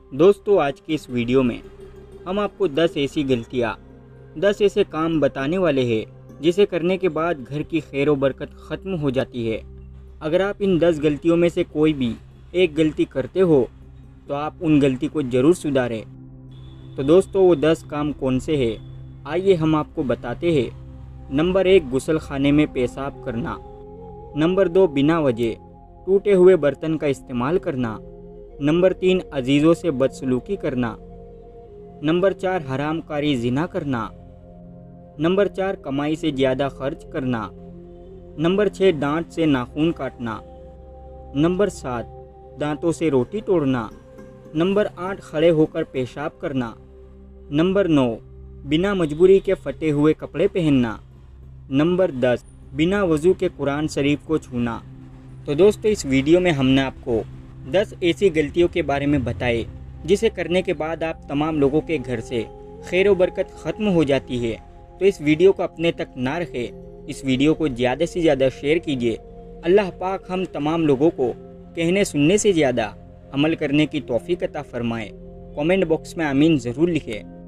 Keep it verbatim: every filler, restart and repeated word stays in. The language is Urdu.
دوستو آج کی اس ویڈیو میں ہم آپ کو دس ایسی غلطیاں دس ایسے کام بتانے والے ہیں جسے کرنے کے بعد گھر کی خیر و برکت ختم ہو جاتی ہے۔ اگر آپ ان دس غلطیوں میں سے کوئی بھی ایک غلطی کرتے ہو تو آپ ان غلطی کو ضرور سدھاریں۔ تو دوستو وہ دس کام کون سے ہیں آئیے ہم آپ کو بتاتے ہیں۔ نمبر ایک، غسل خانے میں پیشاب کرنا۔ نمبر دو، بنا وجہ ٹوٹے ہوئے برتن کا استعمال کرنا۔ نمبر تین، عزیزوں سے بدسلوکی کرنا۔ نمبر چار، حرام کاری زنا کرنا۔ نمبر چار، کمائی سے زیادہ خرچ کرنا۔ نمبر چھ، دانت سے ناخن کاٹنا۔ نمبر سات، دانتوں سے روٹی توڑنا۔ نمبر آٹھ، کھڑے ہو کر پیشاب کرنا۔ نمبر نو، بنا مجبوری کے پھٹے ہوئے کپڑے پہننا۔ نمبر دس، بنا وضو کے قرآن شریف کو چھونا۔ تو دوستو اس ویڈیو میں ہم نے آپ کو دس ایسی غلطیوں کے بارے میں بتائے جسے کرنے کے بعد آپ تمام لوگوں کے گھر سے خیر و برکت ختم ہو جاتی ہے۔ تو اس ویڈیو کو اپنے تک نہ رکھے، اس ویڈیو کو زیادہ سے زیادہ شیئر کیجیے۔ اللہ پاک ہم تمام لوگوں کو کہنے سننے سے زیادہ عمل کرنے کی توفیق عطا فرمائے۔ کامنٹ باکس میں آمین ضرور لکھیں۔